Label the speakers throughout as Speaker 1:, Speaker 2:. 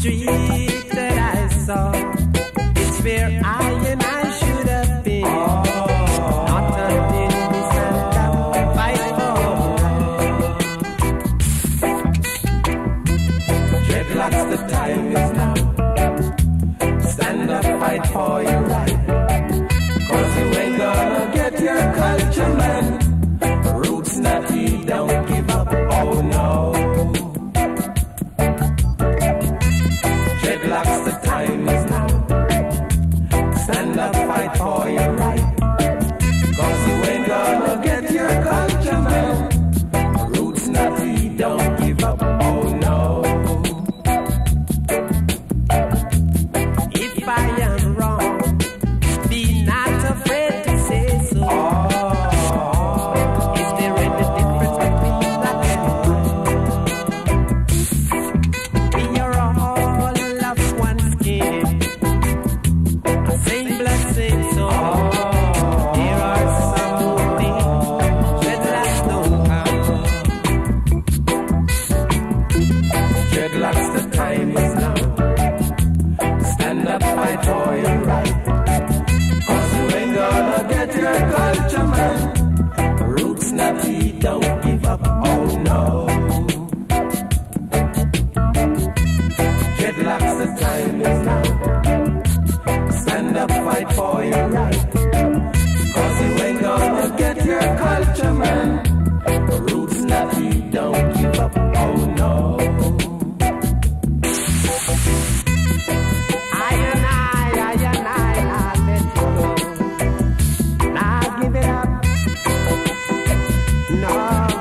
Speaker 1: street that I saw, it's where I and I should have been. Not until we stand up and fight for right. Dreadlocks, the time is now. Stand up, fight for your right. 'Cause you ain't gonna get your culture, man. Roots natty, don't give up, oh no. Dreadlocks, the time is now. Stand up, fight for your right. 'Cause you ain't gonna get your culture, man. Roots natty, don't give up, oh no. If I am wrong, be not afraid to say so. Is there any difference between black and white? We are all of one skin, a same blood, same soul. There are some who think dreadlocks don't count. Dreadlocks, the time is now. Stand up, fight for your right. 'Cause you ain't gonna get your culture, man. Roots natty, don't give up, oh no. Dreadlocks, the time is now. Stand up, fight for your right. 'Cause you ain't gonna get your culture, man. Roots natty, don't give up, oh no. I and I, I'll let you go. Now give it up. No.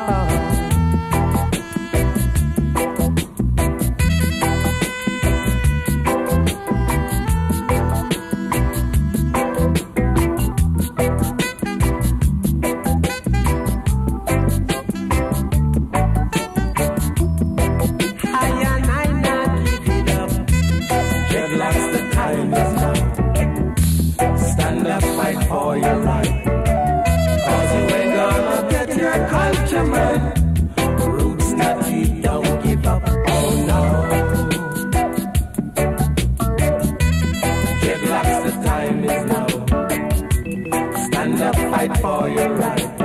Speaker 1: I and I, not give it up. Dreadlocks, the time is now. Stand up, fight for your right. 'Cause you ain't gonna get your culture, man. Roots natty, don't give up, oh no. Dreadlocks, the time is now. Stand up, fight for your right.